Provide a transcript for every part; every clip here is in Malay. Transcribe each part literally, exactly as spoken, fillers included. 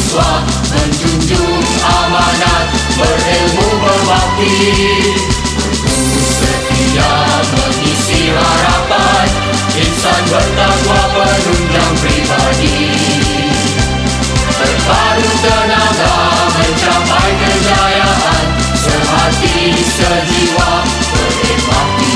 siswa menjunjung amanat, berilmu berbakti, berguru setia mengisi harapan, insan bertakwa penunjang pribadi, terpadu tenaga mencapai kejayaan, sehati sejiwa berbakti.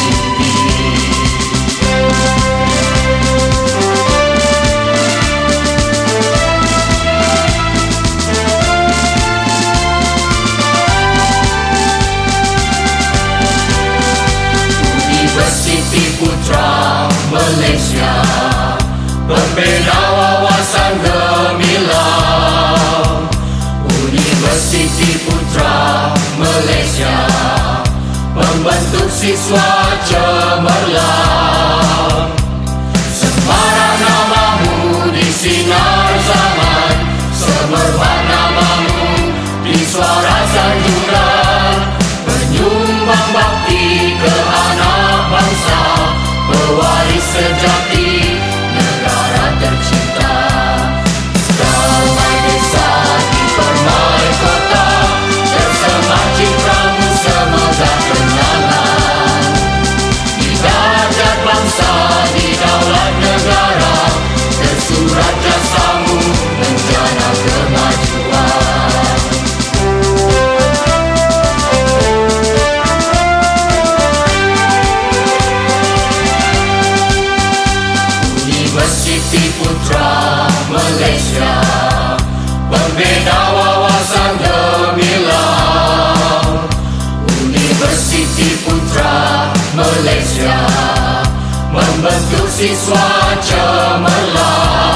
Universiti Putra Malaysia, pembina wawasan gemilang. Universiti Putra Malaysia, membentuk siswa cemerlang. Semarak namamu di sinar zaman, semerbak namamu di suara sanjuran, menyumbang bakti ke anak bangsa, pewaris sejati negara tercinta. Damai desa di permai kota, tersemat citramu semegah kenangan. Di darjat bangsa, di daulat negara, tersurat jasamu menjana kemajuan. Universiti Putra Malaysia, pembina wawasan gemilang. Universiti Putra Malaysia, membentuk siswa cemerlang.